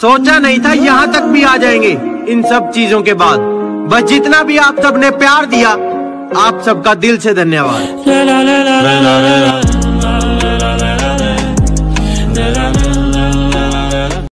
सोचा नहीं था यहाँ तक भी आ जाएंगे इन सब चीजों के बाद। बस जितना भी आप सबने प्यार दिया, आप सबका दिल से धन्यवाद।